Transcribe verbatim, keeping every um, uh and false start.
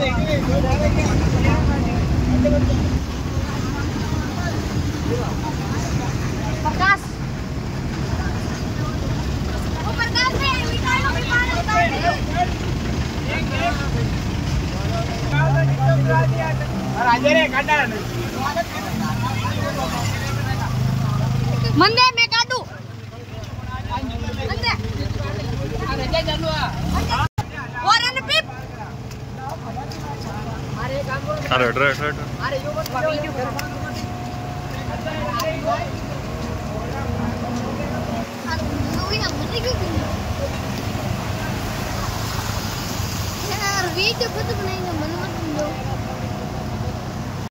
प्रकाश वो प्रकाश है मिठाई को भी मार मंदे मैं काटू मंदे और अन पिप अरे काम करो अरे ड्राइवर ड्राइवर अरे यो बस वीडियो कर यार वीडियो खुद बनाएंगे मन